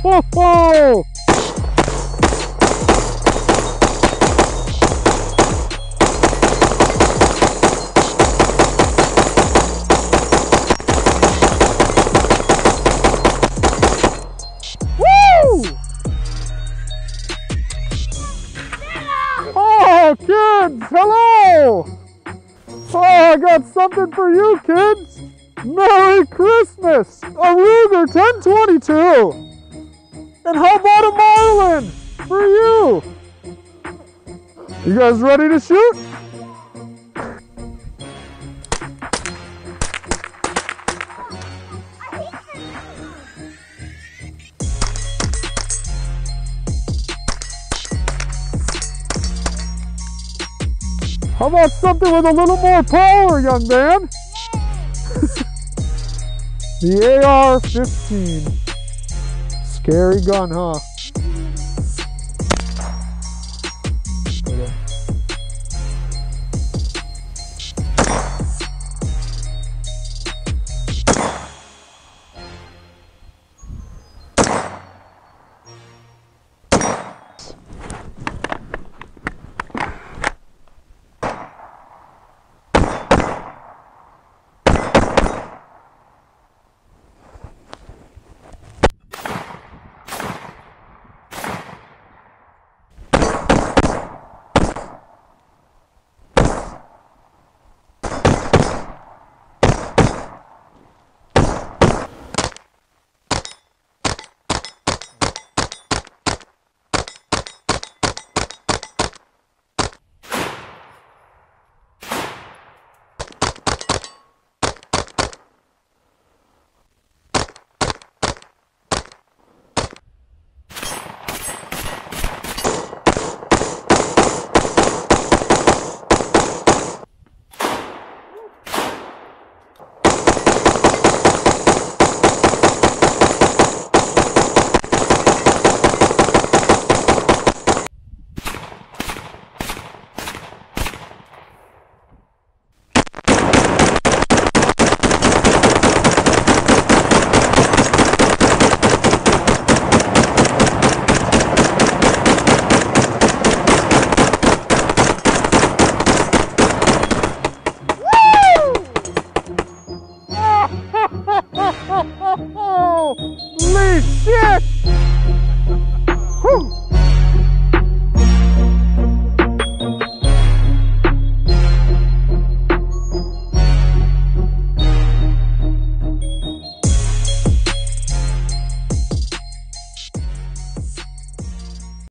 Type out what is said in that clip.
ho, ho. Oh, kids, hello! Oh, I got something for you, kids! Merry Christmas! A Ruger 1022! And how about a Marlin for you? You guys ready to shoot? How about something with a little more power, young man? The AR-15. Scary gun, huh? Holy shit!